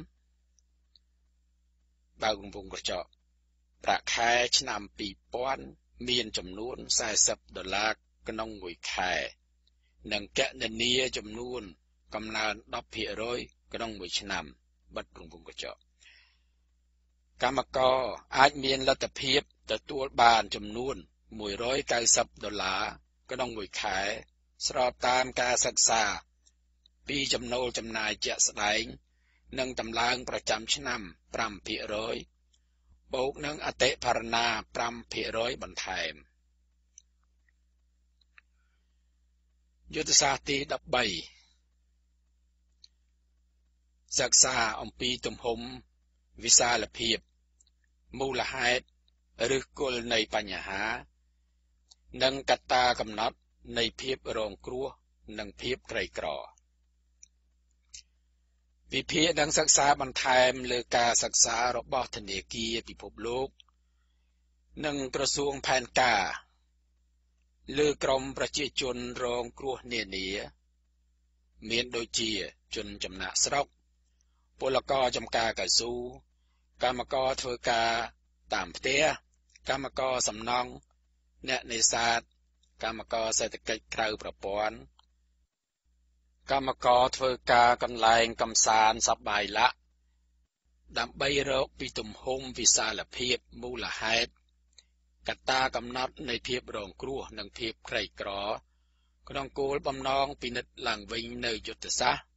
បើកំពុងកញ្ចក់ប្រាក់ខែឆ្នាំពីរពាន់មានចំនួនសែសិបដុល្លារក្នុងមួយខែនិងគណនាចំនួនកំណើនដប់ភាគរយក្នុងមួយឆ្នាំបិទកំពុងកញ្ចក់កម្មករអាចមានលទ្ធភាពទទួលបានចំនួនមួយរយកៅសិបដុល្លារក្នុងមួយខែស្របតាមការសិក្សាពីចំណូលចំណាយជាក់ស្ដែងនិងតម្លើងប្រចាំឆ្នាំប្រាំភាគរយបូកនឹងអតិផរណាប្រាំភាគរយបន្ថែមយុទ្ធសាស្ត្រទីដប់បីសិក្សាអំពីទំហំវិសាលភាពមូលហេតុឬគល់នៃបញ្ហានិងកត្តាកំណត់នៃភាពរងគ្រោះនិងភាពក្រីក្រវិភាគនិងសិក្សាបន្ថែមលើការសិក្សារបស់ធនាគារពិភពលោកនិងក្រសួងផែនការលើក្រុមប្រជាជនរងគ្រោះនានាមានដូចជាជនចំណាក់ស្រុកពលករចម្ការកៅស៊ូកម្មករធ្វើការតាមផ្ទះកម្មករសំណង់អ្នកនេសាទកម្មករសេដ្ឋកិច្ចក្រៅប្រព័ន្ធកម្មករធ្វើការកន្លែងកំសាន្តសប្បាយលាក់ដើម្បីរកពីទំហំវិសាលភាពមូលហេតុកត្តាកំណត់នៃភាពរងគ្រោះនិងភាពក្រីក្រក្នុងគោលបំណងពិនិត្យឡើងវិញនៅយុទ្ធសាស្ត្រ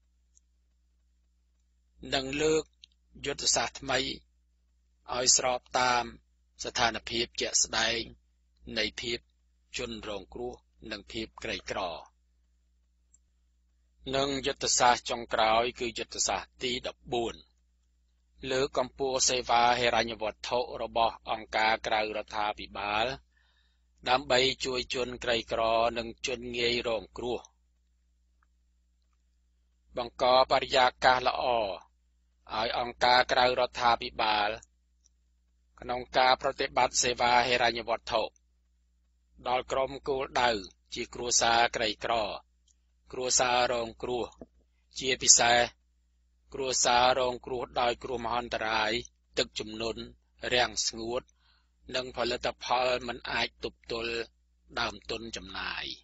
និងលើកយុទ្ធសាស្ត្រថ្មីឲ្យស្របតាមស្ថានភាពជាក់ស្ដែងនៃភាពជនរងគ្រោះនិងភាពក្រីក្រនិងយុទ្ធសាស្ត្រចុងក្រោយគឺយុទ្ធសាស្ត្រទីដប់បួនលើកកម្ពស់សេវាហិរញ្ញវត្ថុរបស់អង្គការក្រៅរដ្ឋាភិបាលដើម្បីជួយជនក្រីក្រនិងជនងាយរងគ្រោះបង្កបរិយាកាសល្អឲ្យអង្គការក្រៅរដ្ឋាភិបាលក្នុងការប្រតិបត្តិសេវាហិរញ្ញវត្ថុដល់ក្រុមគោលដៅជាគ្រួសារក្រីក្រគ្រួសាររងគ្រោះជាពិសេសគ្រួសាររងគ្រោះដោយគ្រោះមហន្តរាយទឹកជំនន់រាំងស្ងួតនិងផលិតផលមិនអាចទប់ទល់ដើមទុនចំណាយ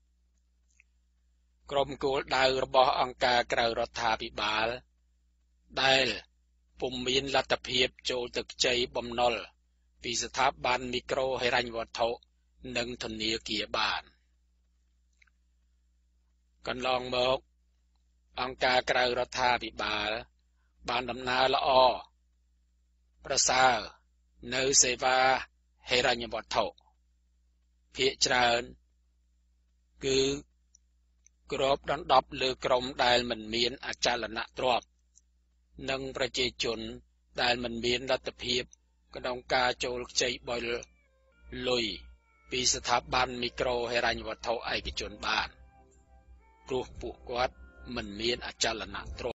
ក្រុមគោលដៅរបស់អង្គការក្រៅរដ្ឋាភិបាលដែលពុំមានលទ្ធភាពចូលទៅខ្ចីបំណុលពីស្ថាប័នមីក្រូហិរញ្ញវត្ថុនិងធនាគារបានកន្លងមកអង្គការក្រៅរដ្ឋាភិបាលបានដំណើរល្អប្រសើរនៅសេវាហិរញ្ញវត្ថុភាគច្រើនគឺគ្របដណ្ដប់លើក្រុមដែលមិនមានអចលនទ្រព្យនិងប្រជាជនដែលមិនមានលទ្ធភាពក្នុងការចូលខ្ចីបុលលុយពីស្ថាប័នមីក្រូហិរញ្ញវត្ថុឯកជនបានព្រោះពួកគាត់មិនមានអចលនទ្រព្យ